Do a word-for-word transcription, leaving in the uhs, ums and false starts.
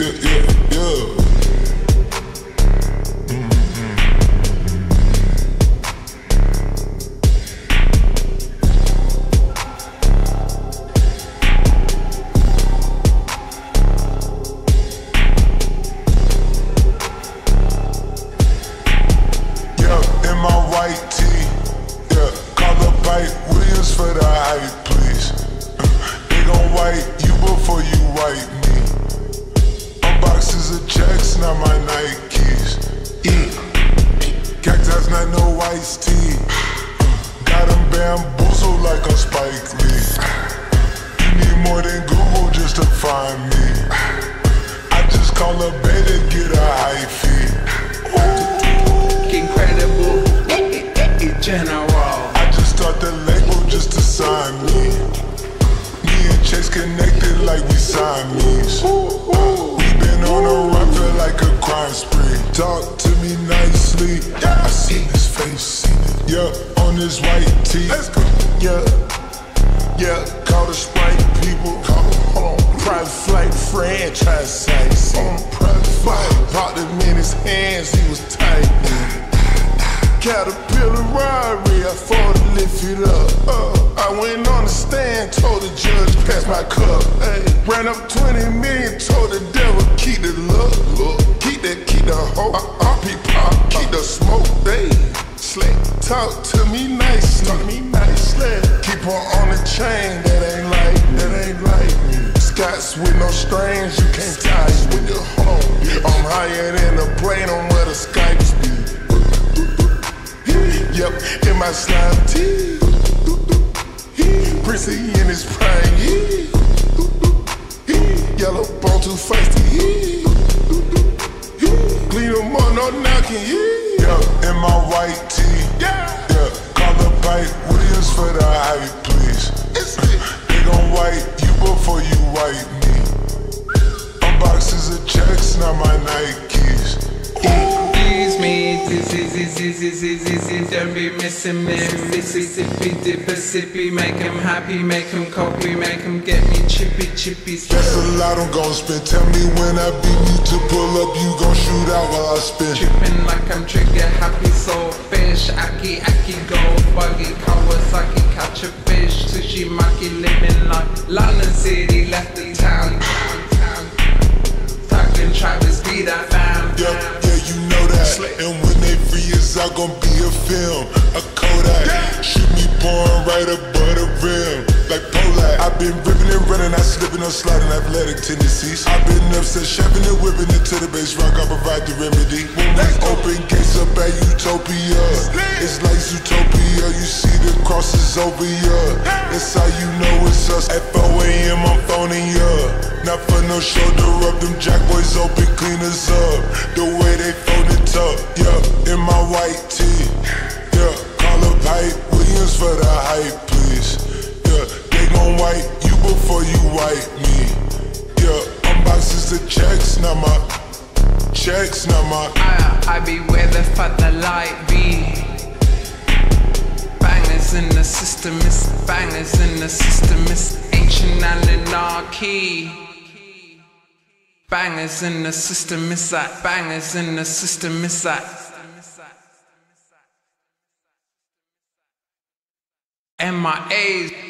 yeah, yeah, yeah. Williams for the hype, please. They gon' wipe you before you wipe me. Unboxes of checks, not my Nikes. Yeah. Cactus, not no iced tea. Got them bamboozled like a Spike Lee. You need more than Google just to find me. I just call a beta, get a high fee. Incredible, general. Start the label just to sign me. Me and Chase connected like we Siamese. Uh, we been on a run, feel like a crime spree. Talk to me nicely. I seen his face, seen it. Yeah, on his white tee. Let's go. Yeah, yeah. Call the Sprite people. Call them, hold on. Private flight franchise sites. On private flight. Popped him in his hands, he was tight. Caterpillar robbery, I fought to lift it up. Uh, I went on the stand, told the judge, pass my cup. Ay, ran up twenty million, told the devil, keep the look, look. Keep that, keep the hope. Uh, uh, peep pop, keep the smoke. Ay, slick, talk to me nicely. Talk to me nicely. Keep her on the chain, that ain't like, that ain't like me. Scots with no strings, you can't tie it with your home. I'm higher than a plane on where the Skypes be. Yep, in my slime tee. Prissy in his prime. Yellow bone too feisty. Clean them on, no knocking. Yeah, in my white tee. Yeah, yeah. Call the pipe Williams for the hype, please. They gon' wipe you before you wipe me. Unboxes of checks, not my Nikes. Excuse me, zizzy, zizzy, zizzy, zizzy, don't be missing me. Mississippi, dipper, sippy, make him happy, make him copy, make him get me chippy, chippy. That's a lot I'm gon' spend. Tell me when I beat you to pull up, you gon' shoot out while I spin. Trippin' like I'm trigger happy, soul fish, aki, aki, go buggy, Kawasaki, catch a fish, sushi, maki, living like London City, left the town, town, town. Talking Travis, be that fam. Yep, yeah, you know that. And when they free us, I gon' be a film, a Kodak. Shoot me pouring right above the rim, like Polak. I've been ripping and running, I slipping on sliding athletic tendencies. I've been upset, shoving and whipping it to the base rock, I provide the remedy. When we open gates up at Utopia, it's like Zootopia, you see the crosses over ya. That's how you know it's us. At four A M I'm phoning ya. Not for no shoulder up, them jack boys open cleaners up. The way they fold it up, yeah, in my white tee. Yeah, call a pipe Williams for the hype, please. Yeah, they gon' wipe you before you wipe me. Yeah, unboxes of checks, not my checks, not my. I, I be where the fuck the light be. Bangers in the system, it's bangers in the system, it's ancient anarchy. Bangers in the system, it's that. Bangers in the system, it's that. M I A's.